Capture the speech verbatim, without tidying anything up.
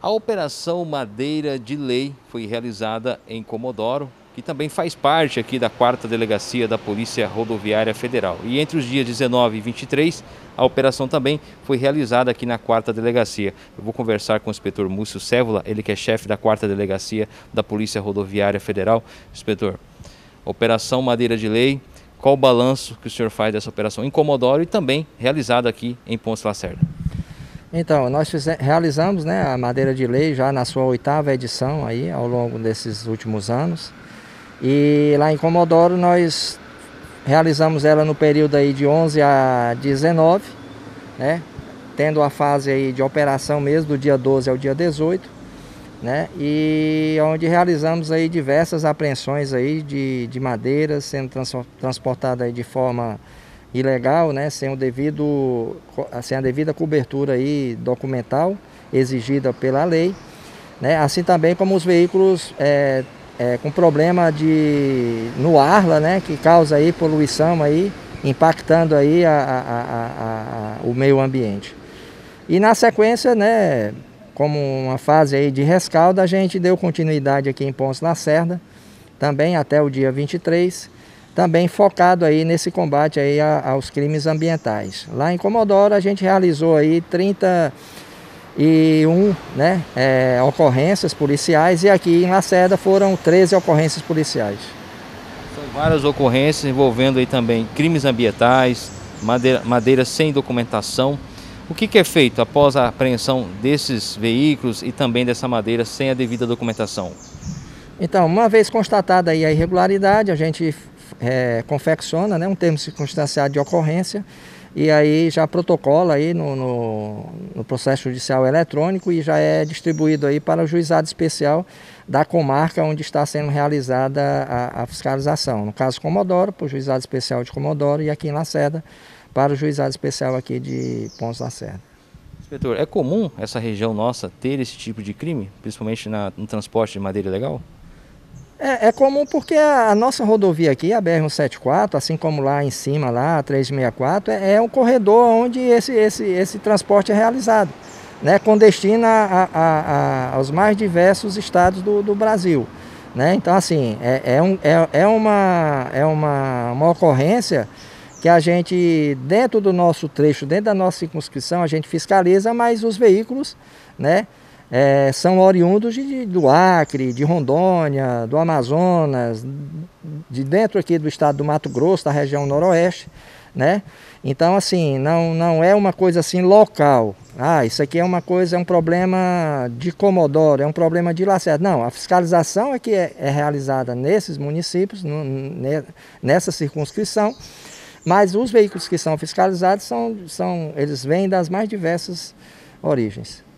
A Operação Madeira de Lei foi realizada em Comodoro, que também faz parte aqui da quarta Delegacia da Polícia Rodoviária Federal. E entre os dias dezenove e vinte e três, a operação também foi realizada aqui na quarta Delegacia. Eu vou conversar com o inspetor Múcio Cévola, ele que é chefe da quarta Delegacia da Polícia Rodoviária Federal. Inspetor, Operação Madeira de Lei, qual o balanço que o senhor faz dessa operação em Comodoro e também realizada aqui em Pontes Lacerda? Então, nós fizemos, realizamos, né, a Madeira de Lei já na sua oitava edição aí, ao longo desses últimos anos. E lá em Comodoro nós realizamos ela no período aí de onze a dezenove, né, tendo a fase aí de operação mesmo do dia doze ao dia dezoito, né, e onde realizamos aí diversas apreensões aí de, de madeiras sendo trans, transportada aí de forma ilegal, né, sem o devido, sem a devida cobertura aí documental exigida pela lei, né, assim também como os veículos é, é, com problema de no ar, né, que causa aí poluição aí, impactando aí a, a, a, a, o meio ambiente. E na sequência, né, como uma fase aí de rescaldo, a gente deu continuidade aqui em Pontes Lacerda, também até o dia vinte e três, também focado aí nesse combate aí a, aos crimes ambientais. Lá em Comodoro a gente realizou aí trinta e um, né, é, ocorrências policiais, e aqui em Lacerda foram treze ocorrências policiais. São várias ocorrências envolvendo aí também crimes ambientais, madeira, madeira sem documentação. O que, que é feito após a apreensão desses veículos e também dessa madeira sem a devida documentação? Então, uma vez constatada aí a irregularidade, a gente É, confecciona, né, um termo circunstanciado de ocorrência e aí já protocola aí no, no, no processo judicial eletrônico e já é distribuído aí para o juizado especial da comarca onde está sendo realizada a, a fiscalização. No caso Comodoro, para o juizado especial de Comodoro, e aqui em Lacerda para o juizado especial aqui de Pontes Lacerda. Inspetor, é comum essa região nossa ter esse tipo de crime, principalmente na, no transporte de madeira ilegal? É, é comum porque a, a nossa rodovia aqui, a B R cento e setenta e quatro, assim como lá em cima, lá a trezentos e sessenta e quatro, é, é um corredor onde esse, esse, esse transporte é realizado, né, com destino a, a, a, aos mais diversos estados do, do Brasil. Né? Então, assim, é, é, um, é, é, uma, é uma, uma ocorrência que a gente, dentro do nosso trecho, dentro da nossa circunscrição, a gente fiscaliza, mas os veículos, né, É, são oriundos de, do Acre, de Rondônia, do Amazonas, de dentro aqui do estado do Mato Grosso, da região noroeste, né? Então, assim, não, não é uma coisa assim local. Ah, isso aqui é uma coisa, é um problema de Comodoro, é um problema de Lacerda. Não, a fiscalização é que é, é realizada nesses municípios, no, nessa circunscrição, mas os veículos que são fiscalizados, são, são, eles vêm das mais diversas origens.